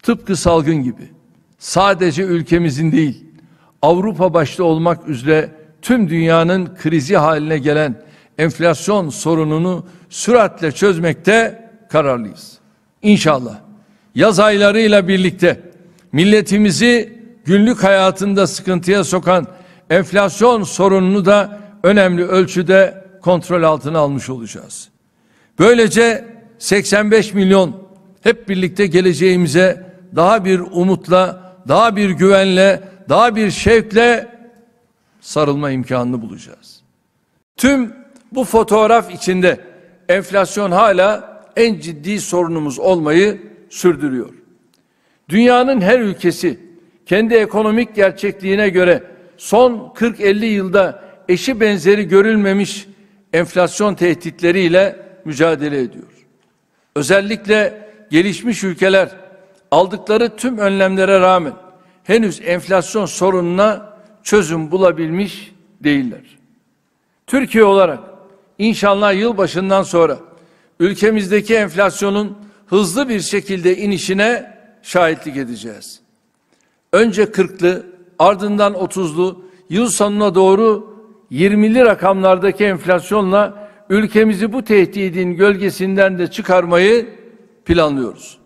Tıpkı salgın gibi sadece ülkemizin değil, Avrupa başta olmak üzere tüm dünyanın krizi haline gelen enflasyon sorununu süratle çözmekte kararlıyız. İnşallah yaz aylarıyla birlikte milletimizi günlük hayatında sıkıntıya sokan enflasyon sorununu da önemli ölçüde kontrol altına almış olacağız. Böylece 85 milyon hep birlikte geleceğimize daha bir umutla, daha bir güvenle, daha bir şevkle sarılma imkanını bulacağız. Tüm bu fotoğraf içinde enflasyon hala en ciddi sorunumuz olmayı sürdürüyor. Dünyanın her ülkesi kendi ekonomik gerçekliğine göre son 40-50 yılda eşi benzeri görülmemiş enflasyon tehditleriyle mücadele ediyor. Özellikle gelişmiş ülkeler aldıkları tüm önlemlere rağmen henüz enflasyon sorununa çözüm bulabilmiş değiller. Türkiye olarak inşallah yılbaşından sonra ülkemizdeki enflasyonun hızlı bir şekilde inişine şahitlik edeceğiz. Önce 40'lı, ardından 30'lu, yıl sonuna doğru 20'li rakamlardaki enflasyonla ülkemizi bu tehdidin gölgesinden de çıkarmayı planlıyoruz.